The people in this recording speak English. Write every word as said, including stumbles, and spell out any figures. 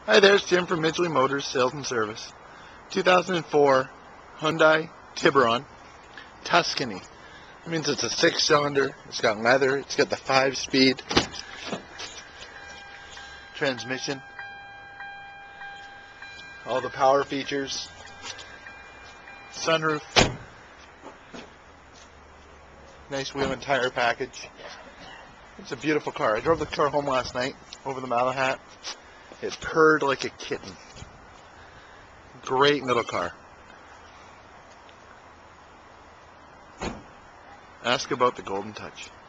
Hi there, it's Jim from Midgley Motors Sales and Service. two thousand four Hyundai Tiberon Tuscany. That means it's a six-cylinder, it's got leather, it's got the five-speed transmission, all the power features, sunroof, nice wheel and tire package. It's a beautiful car. I drove the car home last night over the Malahat. It purred like a kitten. Great little car. Ask about the Golden Touch.